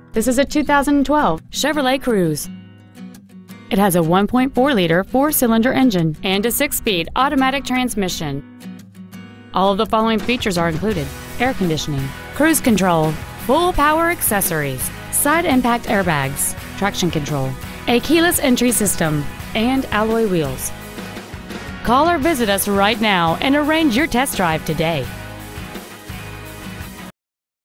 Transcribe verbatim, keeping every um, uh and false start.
This is a two thousand twelve Chevrolet Cruze. It has a one point four liter four-cylinder engine and a six-speed automatic transmission. All of the following features are included: air conditioning, cruise control, full power accessories, side impact airbags, traction control, a keyless entry system, and alloy wheels. Call or visit us right now and arrange your test drive today.